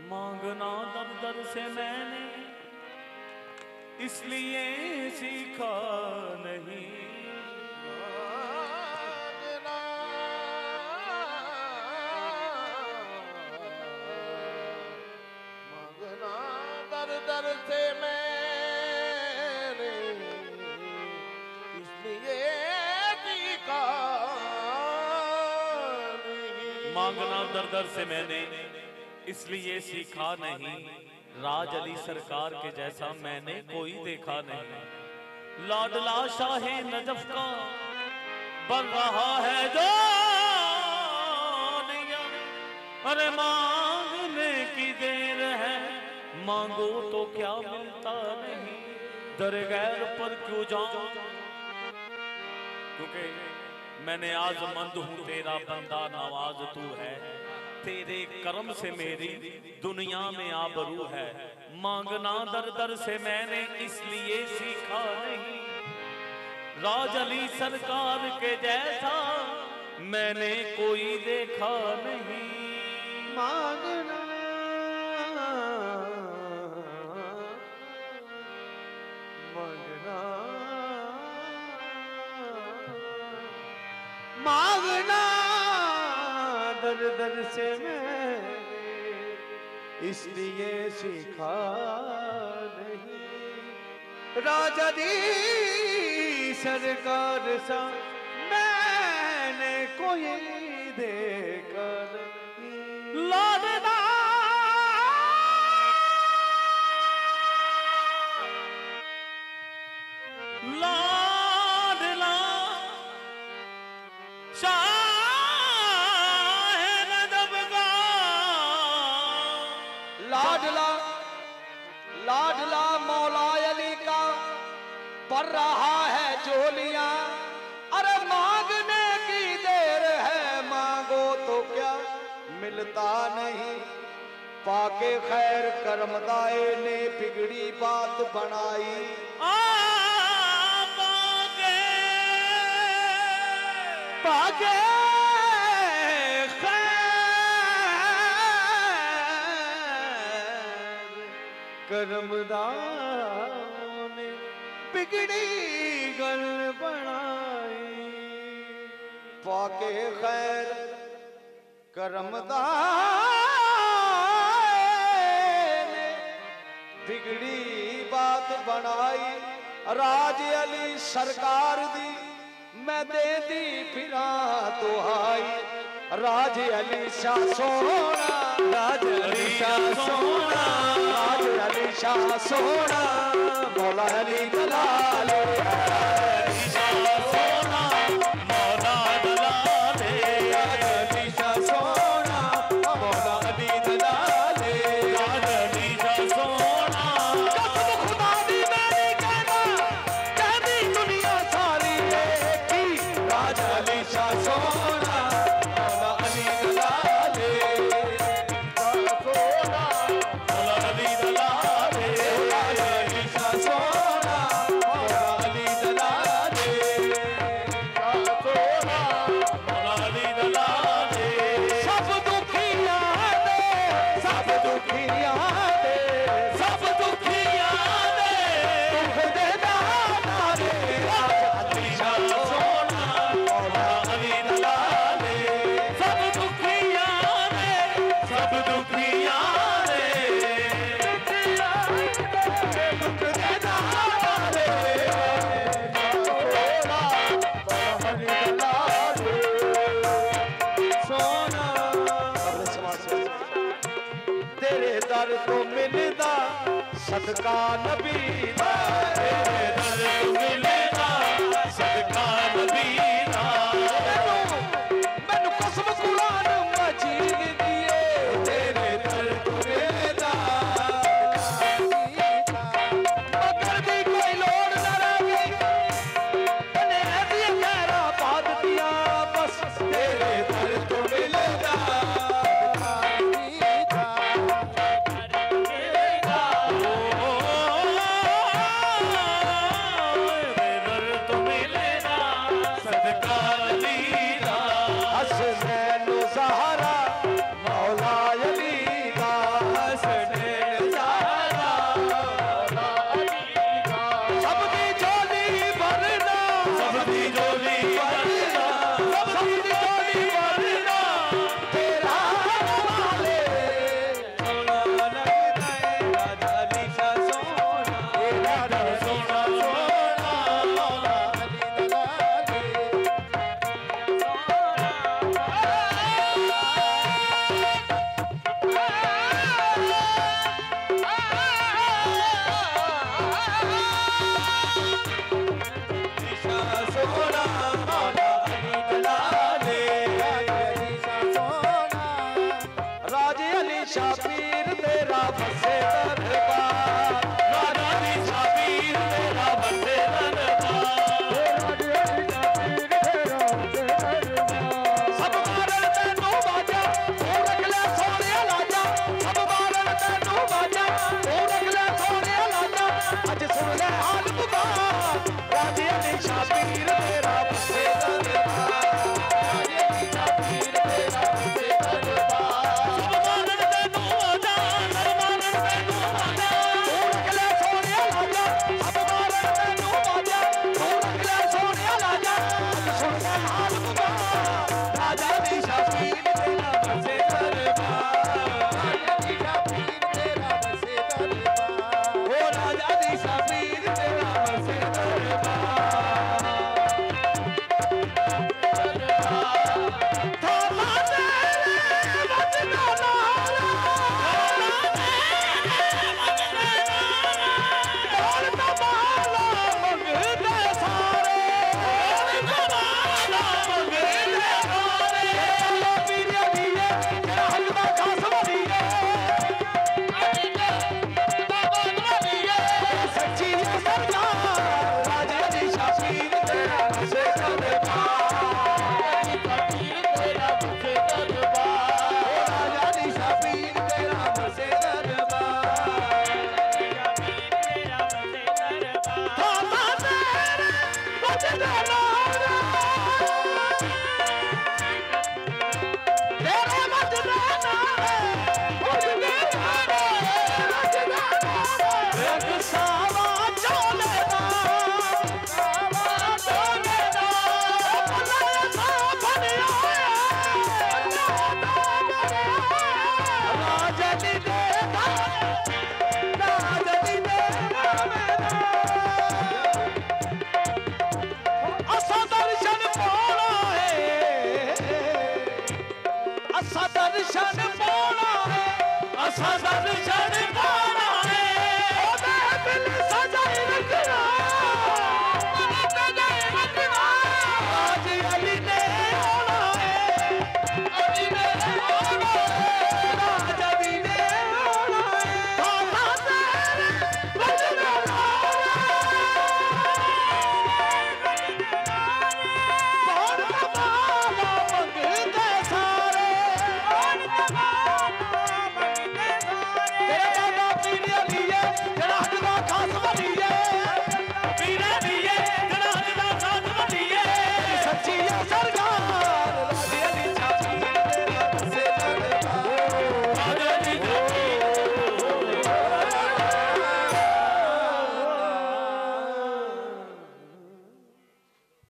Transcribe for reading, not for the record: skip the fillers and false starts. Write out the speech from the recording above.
मांगना दर दर से मैंने इसलिए सीखा नहीं। मांगना दर दर से मैंने इसलिए सीखा नहीं। मांगना दर दर से मैंने इसलिए सीखा नहीं। राज अली सरकार के जैसा मैंने कोई देखा नहीं। लाडला शाहे नजफ का बन रहा है जो अरे मांगने की देर है, मांगो तो क्या मिलता नहीं। दर गैर पर क्यों जाऊं, क्योंकि मैंने आजमंद हूं तेरा बंदा नवाज तू है। तेरे कर्म से मेरी दुनिया में आबरू है। मांगना दर दर से मैंने इसलिए सीखा नहीं। राज अली सरकार के जैसा मैंने कोई देखा नहीं। मांगना मांगना मांगना दर दर से मैंने इसलिए सीखा नहीं। राजा दी सरकार सा मैंने कोई देखा नहीं। लाडला लाडला लाडला लाडला मौला अली का भर रहा है झोलियां। अरे मांगने की देर है, मांगो तो क्या मिलता नहीं। पाके खैर करमदाए ने बिगड़ी बात बनाई। पाके करमदाओं ने बिगड़ी गल बनाई। पाके खैर करमदाओं ने बिगड़ी बात बनाई। राज अली सरकार दी मैं दे दी फिरा तो आई। राज अली शाह सोना, राज अली शाह सोना, राज अली शाह सोना, मौला अली दलाल, अली शाह सोना, मौला दलाल, राज अली शाह सोना, मौला अली दलाल, राज अली शाह सोना। कसम खुदा दी मैंने कहदी दुनिया सारी देखी। राज अली शाह सोना, तो मिलदा सदका नबी दा, तेरे दर तो मिलदा सदका नबी दा। मैनू कसम कुरान मजीद दिए, तेरे दर तो मिलदा मगर दी कोई लोड़ न रही। मैंने ऐसी खैरा बात दिया बस, तेरे दर तो मिलदा। शाबीर तेरा बसे दरबार, राजा दी शाबीर तेरा बसे सब मारन तेनू बाजा तू रख ले सोने लाजा, सब मारन तेनू बाजा तू रख ले सोने लाजा, अज सुन ले हाल पुकार, राजे दी शाबीर तेरा बसे दरबार, राजे दी शाबीर तेरा बसे दरबार, सब मारन तेनू बाजा सब मारन तेनू बाजा तू रख ले सोने लाजा, सब मारन तेनू बाजा तू रख ले सोने लाजा, अज सुन ले हाल पुकार, राजा दी शाबीर तेरा बसे दरबार, राजा दी शाबीर तेरा बसे दरबार, ओ राजा दी शाबीर तेरा बसे दरबार, थामा तेरे वचना नाल, बोल तबाला मंगदे सारे, बोल तबाला मंगदे सारे, चलो पीरे दिए तेरा हलवा खासम दिए, सच्ची सरदार, राजा दी शाबीर तेरा बसे दरबार, तेरा बसे दरबार, राजा दी शाबीर तेरा बसे दरबार, थामा तेरे वचना नाल, तेरे वचना नाल, वचना नाल, वचना नाल, एक सावा चोले दा, सावा चोले दा, भला सा बनया, राजा दी दे राजा दी दे असा दर्शन पाना है, असा दर्शन पाना है, असा दर्शन